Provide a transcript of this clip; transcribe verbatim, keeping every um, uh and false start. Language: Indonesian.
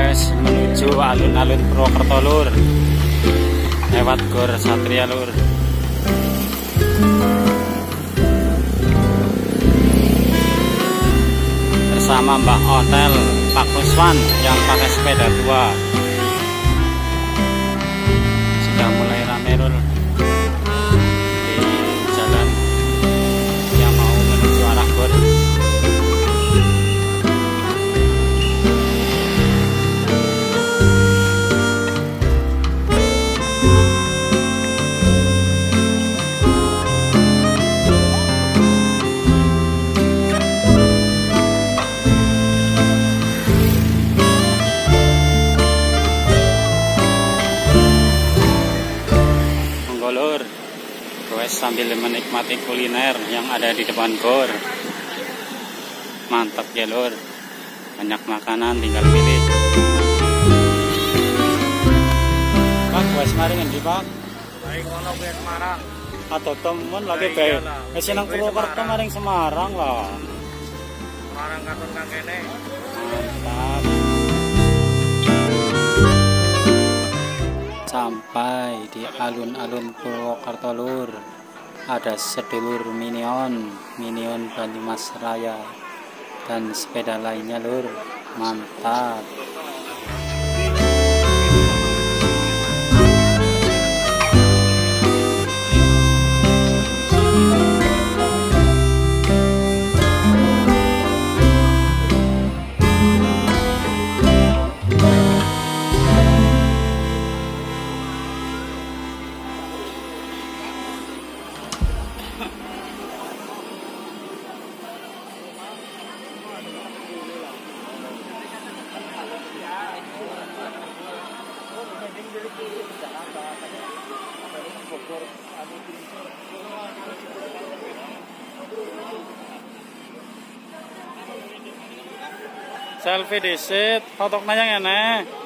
Wes menuju alun-alun Purwokerto lur, lewat Gor Satria lur. Bersama Mbak Hotel Pak Kuswan yang pakai sepeda tua. Sudah mulai rame lur di jalan yang mau menuju arah Gor. Lur, wes sambil menikmati kuliner yang ada di depan Gor. Mantap ya lur, banyak makanan tinggal pilih. Pak, wes mari ngendi Pak? Baik ono ke Semarang. Atau temen lagi bae. Wes nang Purwokerto maring Semarang lah. Semarang katon kang kene. Mantap. Sampai di alun-alun Purwokerto lur, ada sedulur Minion, Minion Banyumas Raya dan sepeda lainnya lur. Mantap. Selfie disit, foto nanya ngene.